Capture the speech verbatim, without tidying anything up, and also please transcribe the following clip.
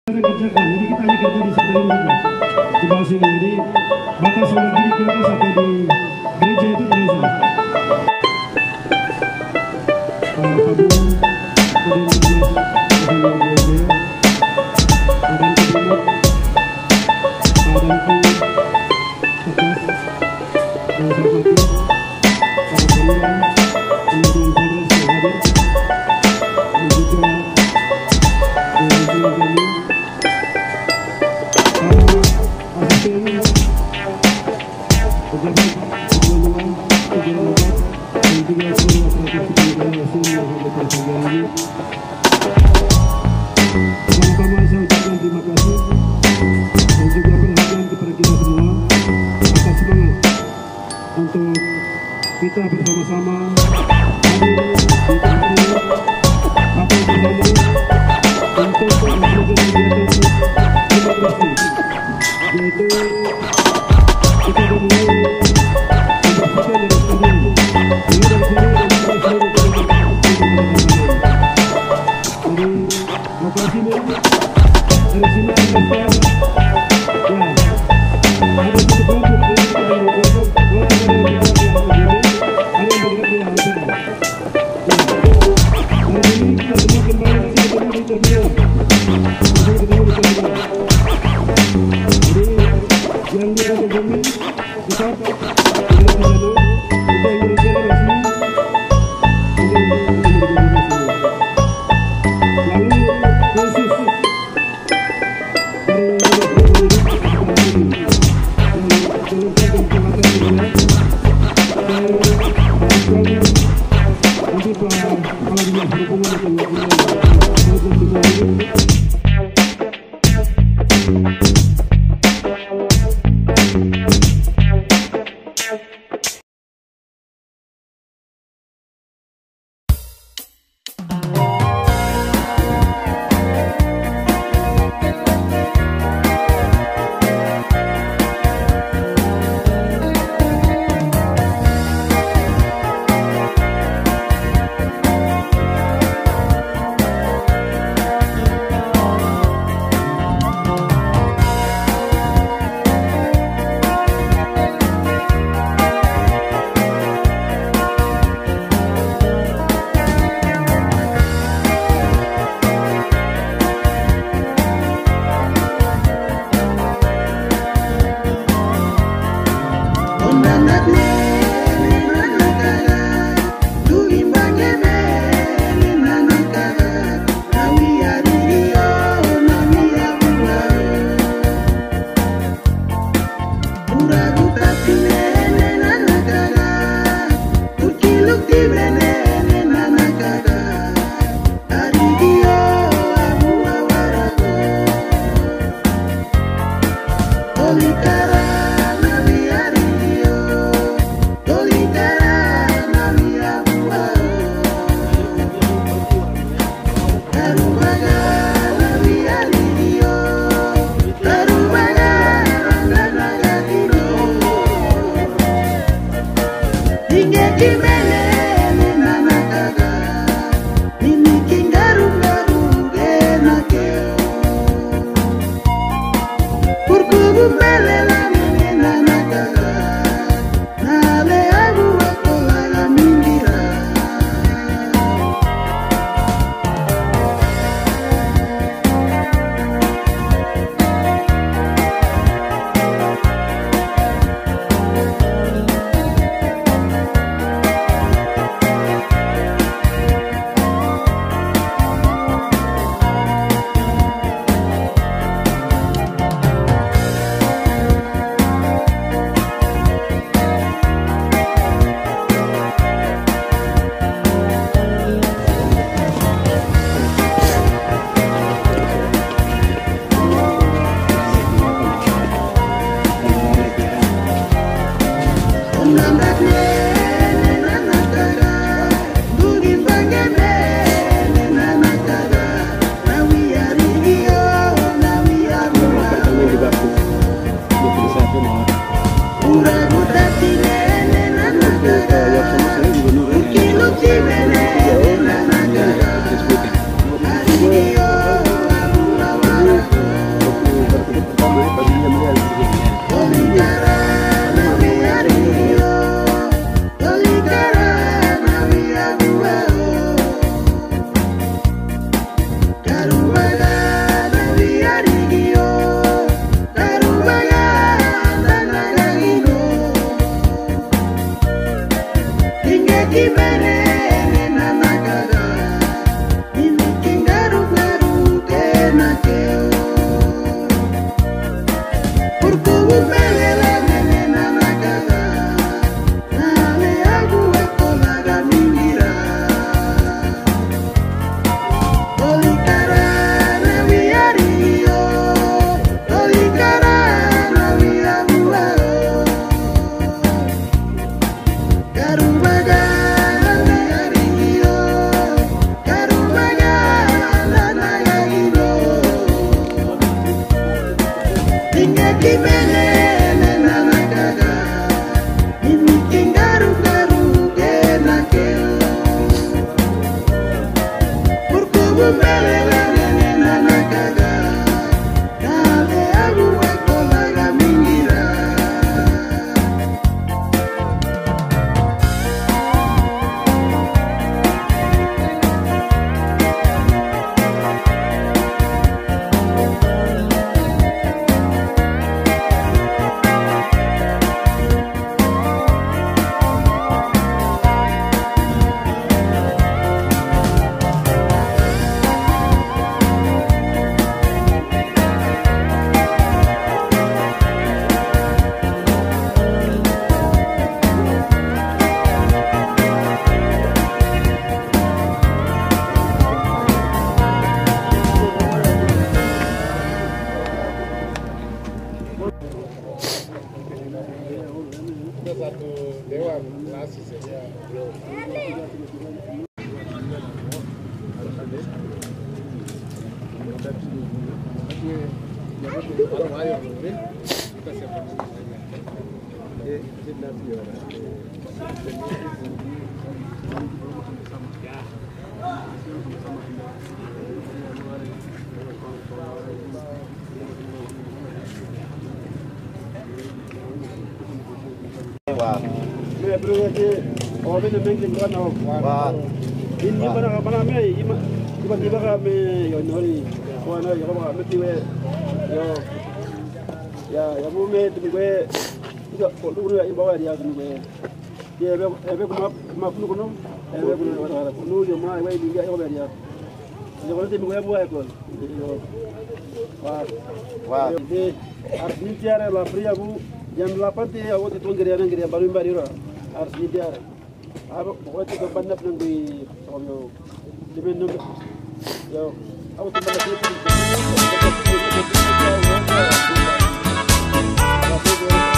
kerjakan, jadi kita hanya kerja di satu ini saja di bawah sini. Jadi batas sebelah kiri kita sampai di gereja itu Teresa. Pertama-tama saya ucapkan terima kasih dan juga perhatian kepada kita semua atas semangat untuk kita bersama-sama hadir di tempat ini apa bersama untuk melakukan kegiatan demokrasi, yaitu kita memulai membersihkan dari sekalian mulai dari sini dan sampai seluruh jadi lokasi ini dari sini kita ya ada satu kelompok ini ada kelompok orang yang bergerak di atas ini ada yang bergerak di atas ini dari sini kita semua kembali di sini ketemu di terminal kita ketemu di terminal jadi yang di atas bumi tetap tidak terlalu kita yang bergerak di sini Ini mana mana me ima tiba tiba kami yo nori wana yo kama me tiwe yo ya ya mu me tiba gue yo kalau lu ya bawa dia tiba gue dia ebe ebe kuma kuma kunu kunu ebe kunu wana kunu yo ma gue dia yo dia yo kalau tiba gue buat ekor yo wah wah ini artinya tiara la fria bu jam delapan dia waktu itu ngerian ngerian baru baru artinya tiara Aku waktu itu bandap nang di soalnya di mana yo aku tuh bandap itu